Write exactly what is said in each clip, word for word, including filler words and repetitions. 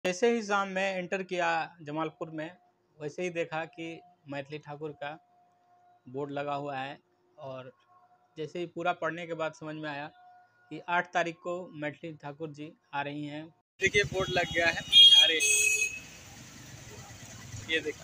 जैसे ही शाम में एंटर किया जमालपुर में, वैसे ही देखा कि मैथिली ठाकुर का बोर्ड लगा हुआ है। और जैसे ही पूरा पढ़ने के बाद समझ में आया कि आठ तारीख को मैथिली ठाकुर जी आ रही हैं। देखिए बोर्ड लग गया है। अरे ये देखा,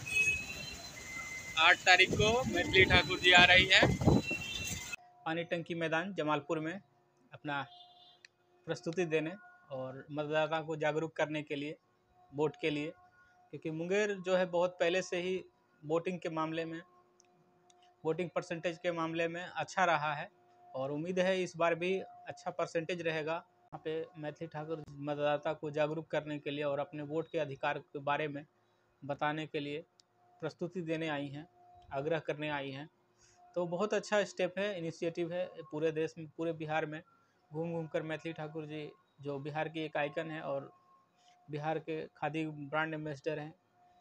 आठ तारीख को मैथिली ठाकुर जी आ रही है पानी टंकी मैदान जमालपुर में अपना प्रस्तुति देने और मतदाता को जागरूक करने के लिए, वोट के लिए। क्योंकि मुंगेर जो है बहुत पहले से ही वोटिंग के मामले में, वोटिंग परसेंटेज के मामले में अच्छा रहा है और उम्मीद है इस बार भी अच्छा परसेंटेज रहेगा। यहाँ पे मैथिली ठाकुर मतदाता को जागरूक करने के लिए और अपने वोट के अधिकार के बारे में बताने के लिए प्रस्तुति देने आई हैं, आग्रह करने आई हैं। तो बहुत अच्छा स्टेप है, इनिशिएटिव है। पूरे देश में, पूरे बिहार में घूम घूम कर मैथिली ठाकुर जी, जो बिहार की एक आइकन है और बिहार के खादी ब्रांड एम्बेसडर हैं,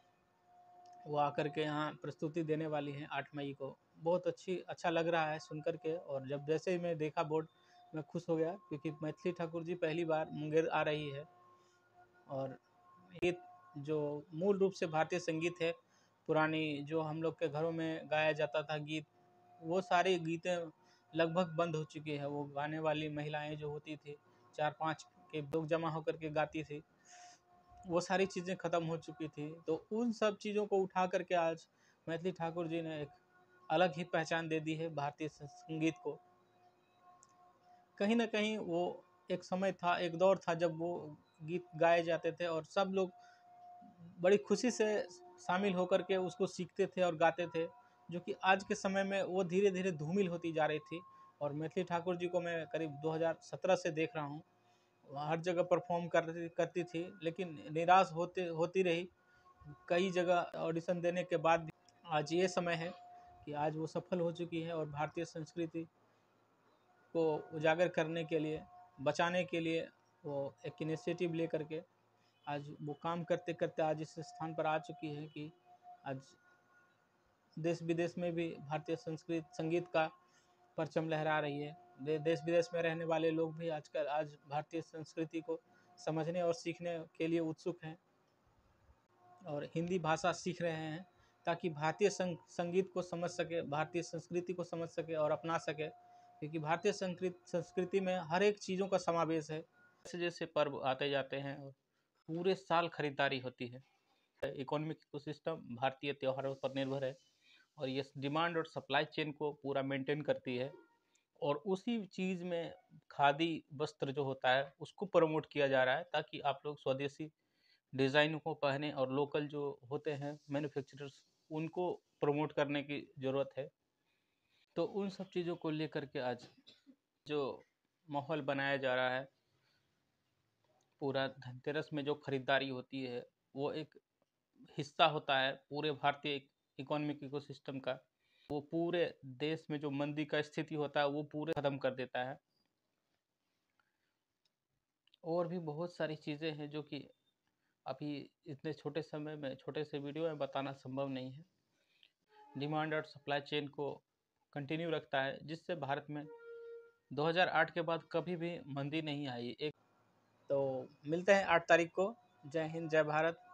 वो आकर के यहाँ प्रस्तुति देने वाली हैं आठ मई को। बहुत अच्छी अच्छा लग रहा है सुनकर के। और जब जैसे ही मैं देखा बोर्ड, मैं खुश हो गया क्योंकि मैथिली ठाकुर जी पहली बार मुंगेर आ रही है। और गीत जो मूल रूप से भारतीय संगीत है, पुरानी जो हम लोग के घरों में गाया जाता था गीत, वो सारी गीतें लगभग बंद हो चुकी है। वो गाने वाली महिलाएं जो होती थी, चार पांच के लोग जमा होकर के गाती थी, वो सारी चीज़ें ख़त्म हो चुकी थी। तो उन सब चीज़ों को उठा करके आज मैथिली ठाकुर जी ने एक अलग ही पहचान दे दी है भारतीय संगीत को। कहीं ना कहीं वो एक समय था, एक दौर था जब वो गीत गाए जाते थे और सब लोग बड़ी खुशी से शामिल होकर के उसको सीखते थे और गाते थे, जो कि आज के समय में वो धीरे धीरे धूमिल होती जा रही थी। और मैथिली ठाकुर जी को मैं करीब दो हज़ार सत्रह से देख रहा हूँ, हर जगह परफॉर्म करती करती थी, लेकिन निराश होते होती रही। कई जगह ऑडिशन देने के बाद भी आज ये समय है कि आज वो सफल हो चुकी है और भारतीय संस्कृति को उजागर करने के लिए, बचाने के लिए वो एक इनिशिएटिव ले करके आज वो काम करते करते आज इस स्थान पर आ चुकी है कि आज देश विदेश में भी भारतीय संस्कृत संगीत का परचम लहरा रही है। दे, देश विदेश में रहने वाले लोग भी आजकल आज भारतीय संस्कृति को समझने और सीखने के लिए उत्सुक हैं और हिंदी भाषा सीख रहे हैं ताकि भारतीय संग, संगीत को समझ सके, भारतीय संस्कृति को समझ सके और अपना सके। क्योंकि भारतीय संस्कृति में हर एक चीज़ों का समावेश है। जैसे जैसे पर्व आते जाते हैं और पूरे साल खरीदारी होती है। इकोनॉमिक इकोसिस्टम भारतीय त्योहारों पर निर्भर है और ये डिमांड और सप्लाई चेन को पूरा मेंटेन करती है। और उसी चीज़ में खादी वस्त्र जो होता है उसको प्रमोट किया जा रहा है ताकि आप लोग स्वदेशी डिज़ाइन को पहने और लोकल जो होते हैं मैन्युफैक्चरर्स, उनको प्रमोट करने की ज़रूरत है। तो उन सब चीज़ों को लेकर के आज जो माहौल बनाया जा रहा है, पूरा धनतेरस में जो खरीदारी होती है वो एक हिस्सा होता है पूरे भारतीय इकोनॉमिक इकोसिस्टम का। वो पूरे देश में जो मंदी का स्थिति होता है वो पूरे खत्म कर देता है। और भी बहुत सारी चीज़ें हैं जो कि अभी इतने छोटे समय में, छोटे से वीडियो में बताना संभव नहीं है। डिमांड और सप्लाई चेन को कंटिन्यू रखता है, जिससे भारत में दो हज़ार आठ के बाद कभी भी मंदी नहीं आई। एक तो मिलते हैं आठ तारीख को। जय हिंद, जय भारत।